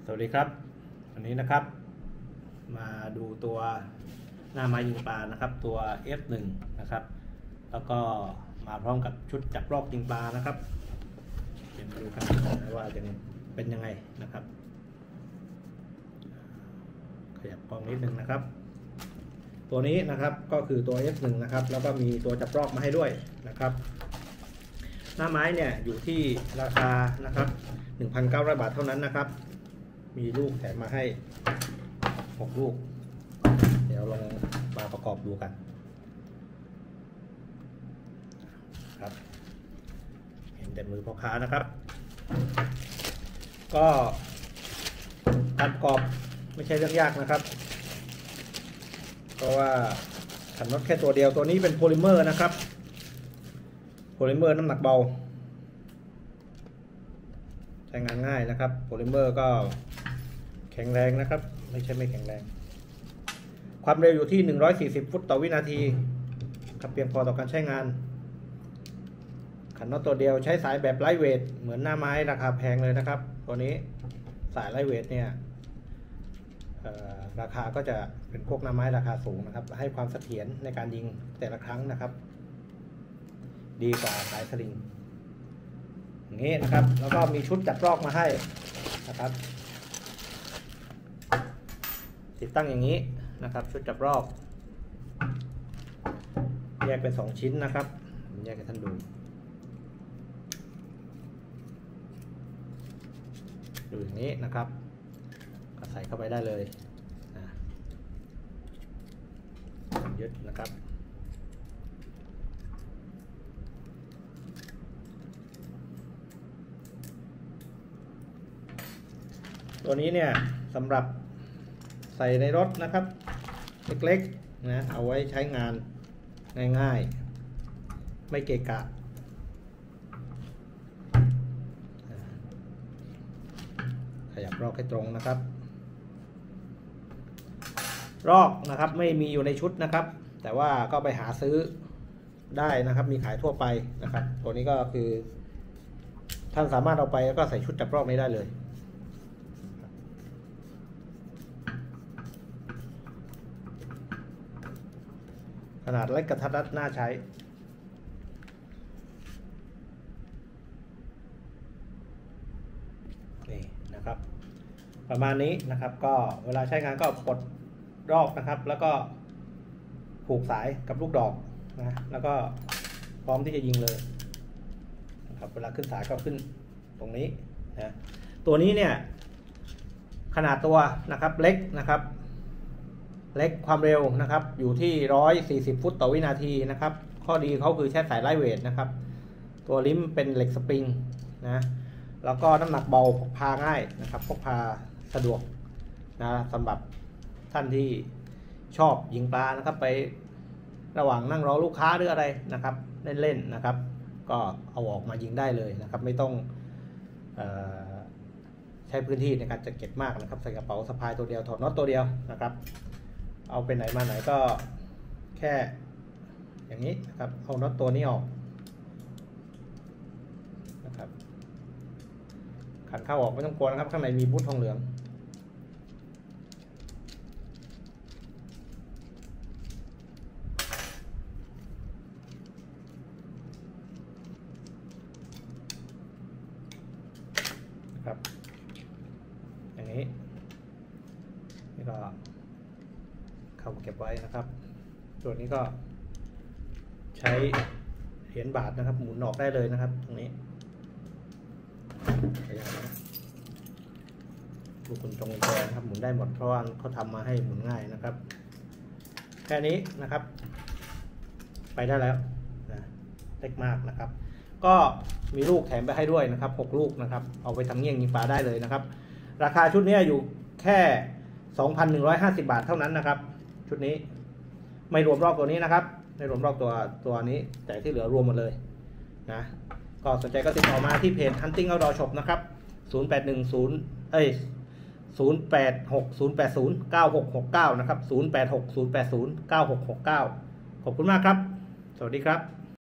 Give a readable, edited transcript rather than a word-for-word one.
สวัสดีครับวันนี้นะครับมาดูตัวหน้าไม้ยิงปลานะครับตัว F1 นะครับแล้วก็มาพร้อมกับชุดจับรอบยิงปลานะครับเดี๋ยวมาดูกันว่าจะเป็นยังไงนะครับขยับกล้องนิดนึงนะครับตัวนี้นะครับก็คือตัว F1 นะครับแล้วก็มีตัวจับรอบมาให้ด้วยนะครับหน้าไม้เนี่ยอยู่ที่ราคานะครับ 1,900 บาทเท่านั้นนะครับมีลูกแถมมาให้6ลูกเดี๋ยวลองมาประกอบดูกันครับเห็นแต่มือพ่อค้านะครับก็การประกอบไม่ใช่เรื่องยากนะครับเพราะว่าขันน็อตแค่ตัวเดียวตัวนี้เป็นโพลิเมอร์นะครับโพลิเมอร์น้ำหนักเบาใช้งานง่ายนะครับโพลิเมอร์ก็แข็งแรงนะครับไม่ใช่ไม่แข็งแรงความเร็วอยู่ที่140ฟุตต่อวินาทีครับเพียงพอต่อการใช้งานขันน็อตตัวเดียวใช้สายแบบไลท์เวทเหมือนหน้าไม้ราคาแพงเลยนะครับตัวนี้สายไลท์เวทเนี่ยราคาก็จะเป็นพวกหน้าไม้ราคาสูงนะครับให้ความเสถียรในการยิงแต่ละครั้งนะครับดีกว่าสายสลิงอย่างนี้นะครับแล้วก็มีชุดจับรอกมาให้นะครับติดตั้งอย่างนี้นะครับชุดจับรอกแยกเป็น2ชิ้นนะครับแยกให้ท่านดูอย่างนี้นะครับก็ใส่เข้าไปได้เลยยึดนะครับตัวนี้เนี่ยสำหรับใส่ในรถนะครับเล็กๆนะเอาไว้ใช้งานง่ายๆไม่เกะกะขยับรอกให้ตรงนะครับรอกนะครับไม่มีอยู่ในชุดนะครับแต่ว่าก็ไปหาซื้อได้นะครับมีขายทั่วไปนะครับตัวนี้ก็คือท่านสามารถเอาไปแล้วก็ใส่ชุดจับรอกนี้ได้เลยขนาดเล็กกระทัดรัดน่าใช้นี่นะครับประมาณนี้นะครับก็เวลาใช้งานก็ปลดรอกนะครับแล้วก็ผูกสายกับลูกดอกนะแล้วก็พร้อมที่จะยิงเลยนะครับเวลาขึ้นสายก็ขึ้นตรงนี้นะตัวนี้เนี่ยขนาดตัวนะครับเล็กนะครับเล็กความเร็วนะครับอยู่ที่140ฟุตต่อวินาทีนะครับข้อดีเขาคือใช้สายไลท์เวทนะครับตัวลิ้มเป็นเหล็กสปริงนะแล้วก็น้ำหนักเบาพกพาง่ายนะครับพกพาสะดวกนะสำหรับท่านที่ชอบยิงปลานะครับไประหว่างนั่งรอลูกค้าหรืออะไรนะครับเล่นๆนะครับก็เอาออกมายิงได้เลยนะครับไม่ต้องใช้พื้นที่ในการจัดเก็บมากนะครับใส่กระเป๋าสะพายตัวเดียวถอดน็อตตัวเดียวนะครับเอาไปไหนมาไหนก็แค่อย่างนี้นะครับเอาน็อตตัวนี้ออกนะครับขันเข้าออกไม่ต้องกลัวนะครับข้างในมีบูททองเหลืองนะครับอย่างนี้นี่ก็เข้าเก็บไว้นะครับตัวนี้ก็ใช้เหรียญบาทนะครับหมุนออกได้เลยนะครับตรงนี้ลูกกุญแจนะครับหมุนได้หมดเพราะว่าเขาทำมาให้หมุนง่ายนะครับแค่นี้นะครับไปได้แล้วนะเล็กมากนะครับก็มีลูกแถมไปให้ด้วยนะครับ6ลูกนะครับเอาไปทำเงี้ยงยิงปลาได้เลยนะครับราคาชุดนี้อยู่แค่ 2,150 บาทเท่านั้นนะครับชุดนี้ไม่รวมรอบตัวนี้นะครับไม่รวมรอบตัวนี้แต่ที่เหลือรวมหมดเลยนะก็สนใจก็ติดต่อมาที่เพจ Hunting Outdoor Shop นะครับ0860809669นะครับ0860809669ขอบคุณมากครับสวัสดีครับ